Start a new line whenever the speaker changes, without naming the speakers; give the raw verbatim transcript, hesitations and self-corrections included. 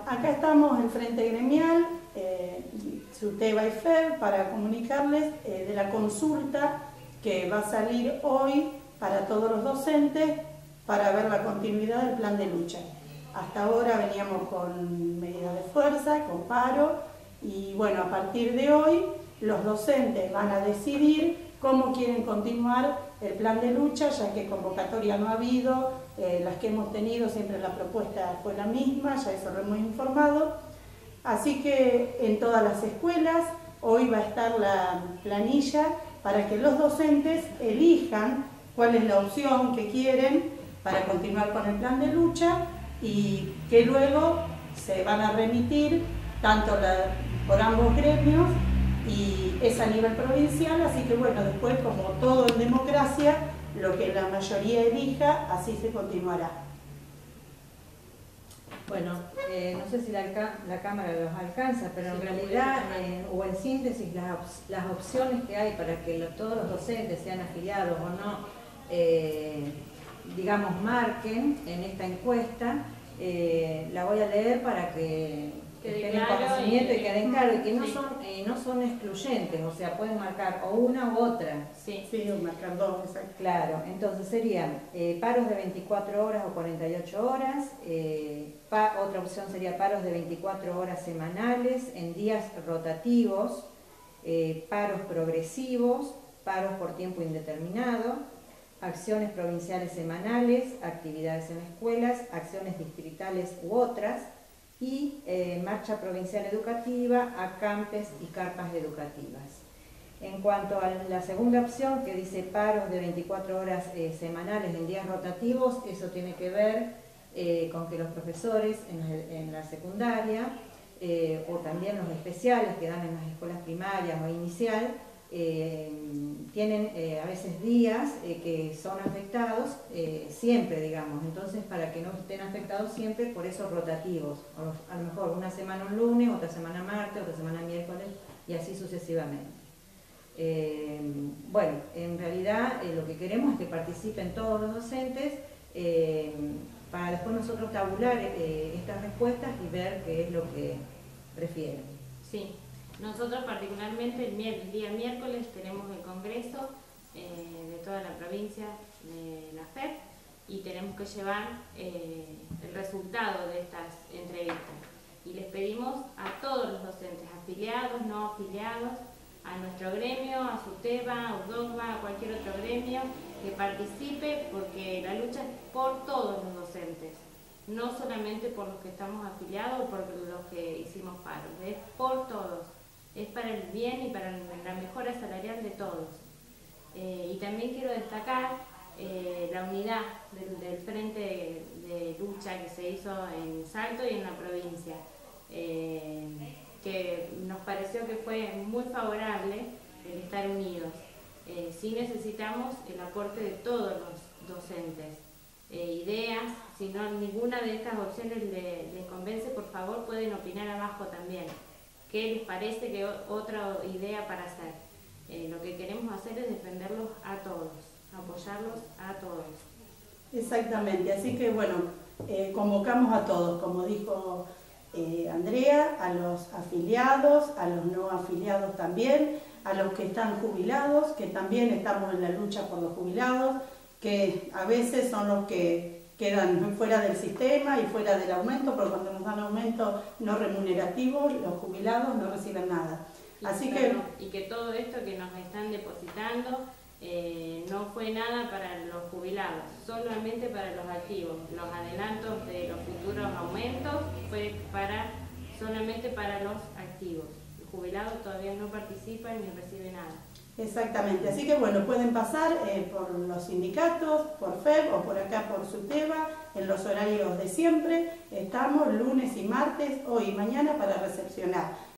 acá estamos en Frente Gremial, eh, SUTEBA y F E B, para comunicarles eh, de la consulta que va a salir hoy para todos los docentes para ver la continuidad del plan de lucha. Hasta ahora veníamos con medidas de fuerza, con paro, y bueno, a partir de hoy los docentes van a decidir cómo quieren continuar el plan de lucha, ya que convocatoria no ha habido, eh, las que hemos tenido siempre la propuesta fue la misma, ya eso lo hemos informado. Así que en todas las escuelas hoy va a estar la planilla para que los docentes elijan cuál es la opción que quieren para continuar con el plan de lucha y que luego se van a remitir tanto la, por ambos gremios y es a nivel provincial, así que bueno, después como todo en democracia, lo que la mayoría elija, así se continuará.
Bueno, eh, no sé si la, la Cámara los alcanza, pero en realidad, eh, o en síntesis, las, las opciones que hay para que lo, todos los docentes, sean afiliados o no, eh, digamos, marquen en esta encuesta, eh, la voy a leer para que estén en conocimiento y queden claros, y que no, sí. son, eh, no son excluyentes, o sea, pueden marcar o una u otra.
Sí, sí, o marcar dos, exacto.
Claro, entonces serían eh, paros de veinticuatro horas o cuarenta y ocho horas, eh, pa, otra opción sería paros de veinticuatro horas semanales en días rotativos, eh, paros progresivos, paros por tiempo indeterminado, acciones provinciales semanales, actividades en escuelas, acciones distritales u otras, y eh, marcha provincial educativa, acampes y carpas educativas. En cuanto a la segunda opción, que dice paros de veinticuatro horas eh, semanales en días rotativos, eso tiene que ver eh, con que los profesores en la, en la secundaria, eh, o también los especiales que dan en las escuelas primarias o inicial, Eh, tienen eh, a veces días eh, que son afectados eh, siempre, digamos, entonces para que no estén afectados siempre, por eso rotativos, o a lo mejor una semana un lunes, otra semana martes, otra semana miércoles y así sucesivamente. Eh, bueno, en realidad eh, lo que queremos es que participen todos los docentes eh, para después nosotros tabular eh, estas respuestas y ver qué es lo que prefieren.
Sí. Nosotros particularmente el, el día miércoles tenemos el congreso eh, de toda la provincia de la F E B y tenemos que llevar eh, el resultado de estas entrevistas. Y les pedimos a todos los docentes, afiliados, no afiliados, a nuestro gremio, a SUTEBA, a UDOCBA, a cualquier otro gremio, que participe porque la lucha es por todos los docentes, no solamente por los que estamos afiliados o por los que hicimos paro, es por todos. Es para el bien y para la mejora salarial de todos. Eh, y también quiero destacar eh, la unidad del, del frente de, de lucha que se hizo en Salto y en la provincia, eh, que nos pareció que fue muy favorable el estar unidos. Eh, sí necesitamos el aporte de todos los docentes, eh, ideas, si no ninguna de estas opciones les, les convence, por favor pueden opinar abajo también. ¿Qué les parece? ¿Qué otra idea para hacer? Eh, lo que queremos hacer es defenderlos a todos, apoyarlos a todos.
Exactamente, así que bueno, eh, convocamos a todos, como dijo eh, Andrea, a los afiliados, a los no afiliados también, a los que están jubilados, que también estamos en la lucha por los jubilados, que a veces son los que quedan fuera del sistema y fuera del aumento, pero cuando nos dan aumento no remunerativo, los jubilados no reciben nada. Así que,
y que todo esto que nos están depositando eh, no fue nada para los jubilados, solamente para los activos. Los adelantos de los futuros aumentos fue para, solamente para los activos. Los jubilados todavía no participan ni reciben nada.
Exactamente, así que bueno, pueden pasar eh, por los sindicatos, por F E B o por acá por SUTEBA, en los horarios de siempre. Estamos lunes y martes, hoy y mañana para recepcionar.